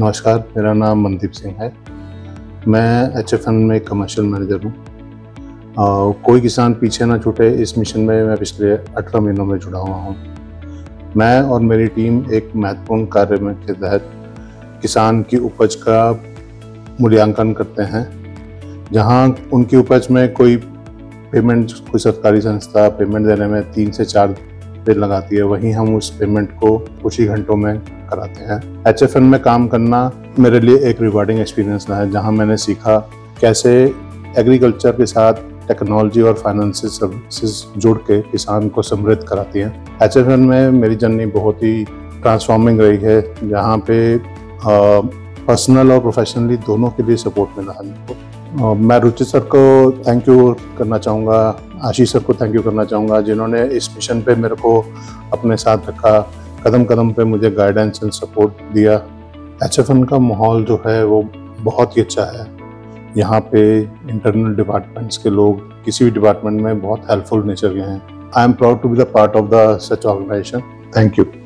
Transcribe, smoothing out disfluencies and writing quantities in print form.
नमस्कार, मेरा नाम मनदीप सिंह है। मैं एचएफएन में कमर्शियल मैनेजर हूँ। कोई किसान पीछे ना छूटे इस मिशन में मैं पिछले 18 महीनों में जुड़ा हुआ हूँ। मैं और मेरी टीम एक महत्वपूर्ण कार्य में के तहत किसान की उपज का मूल्यांकन करते हैं। जहाँ उनकी उपज में कोई सरकारी संस्था पेमेंट देने में 3 से 4 दिन लगाती है, वहीं हम उस पेमेंट को कुछ ही घंटों में कराते हैं। एचएफएन में काम करना मेरे लिए एक रिवार्डिंग एक्सपीरियंस रहा है, जहां मैंने सीखा कैसे एग्रीकल्चर के साथ टेक्नोलॉजी और फाइनेंशियल सर्विसेज जोड़ के किसान को समृद्ध कराती हैं। एचएफएन में मेरी जर्नी बहुत ही ट्रांसफॉर्मिंग रही है, जहां पे पर्सनल और प्रोफेशनली दोनों के लिए सपोर्ट मिला है हमको। मैं रुचि सर को थैंक यू करना चाहूँगा, आशीष सर को थैंक यू करना चाहूँगा, जिन्होंने इस मिशन पे मेरे को अपने साथ रखा, कदम कदम पे मुझे गाइडेंस एंड सपोर्ट दिया। एचएफएन का माहौल जो है वो बहुत ही अच्छा है। यहाँ पे इंटरनल डिपार्टमेंट्स के लोग किसी भी डिपार्टमेंट में बहुत हेल्पफुल नेचर के हैं। I am proud to be the part of the such organisation. Thank you.